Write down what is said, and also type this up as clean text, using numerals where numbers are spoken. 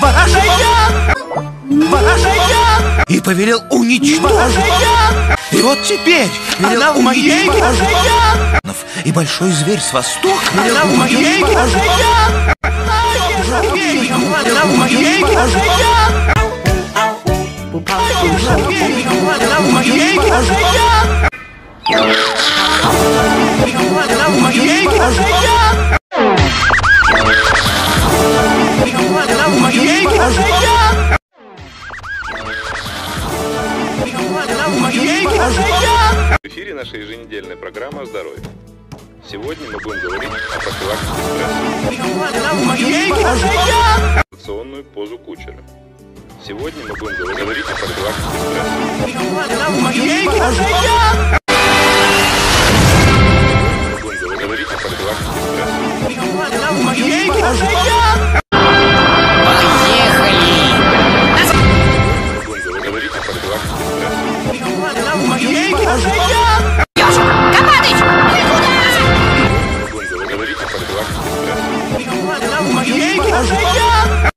и повелел уничтожить. И вот теперь она уничтожить. И большой зверь с востока велел уничтожить. В эфире наша еженедельная программа о здоровье. Сегодня мы будем говорить о профилактике стресса. Позиционную позу кучера. Сегодня мы будем говорить о профилактике стресса. Мы будем говорить о профилактике стресса. Говорить о профилактике стресса.